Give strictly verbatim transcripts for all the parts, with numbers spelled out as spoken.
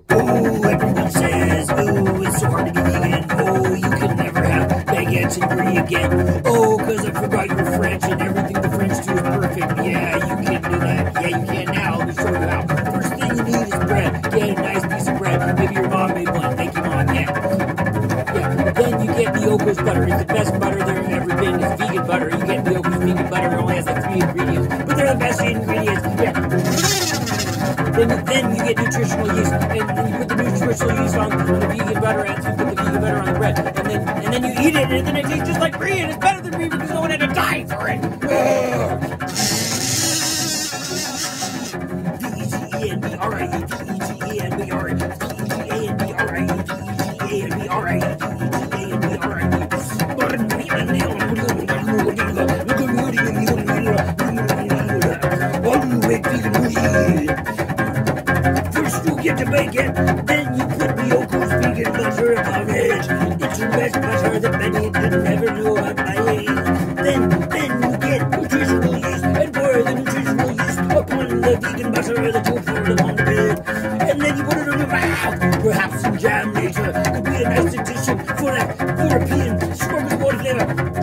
Oh, everyone says, oh, it's so hard to be vegan. Oh, you can never have baguettes and brie again. Oh, cause I forgot you're French and everything the French do is perfect. Yeah, you can do that. Yeah, you can now. Let me show you how. First thing you need is bread. Get a nice piece of bread. Maybe your mom made one. Thank you, Mom. Yeah. Yeah. Then you get Miyoko's butter. It's the best butter there's ever been. It's vegan butter. You get Miyoko's vegan butter. It only has like three ingredients, but they're the best ingredients. Yeah. Then, then you get nutritional yeast, and then you put the nutritional yeast on the vegan butter, and you put the vegan butter on the bread, and then and then you eat it, and then it tastes just like brie, and it's better than brie because no one had to die for it. V E G E N B R I E, V E G E N B R I E, V E G E N B R I E, V E G E N B R I E, V E G E N B R I E. First you get to bake it, then you put Miyoko's vegan butter on it. It's the best butter that many didn't ever know about buying. Then, then you get nutritional yeast and pour the nutritional yeast upon the vegan butter that you poured upon the bread. And then you put it on your mouth. Perhaps some jam later could be a nice addition for that European smorgasbord flavor.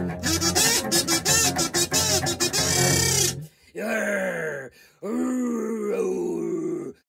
Yarr! Ooh.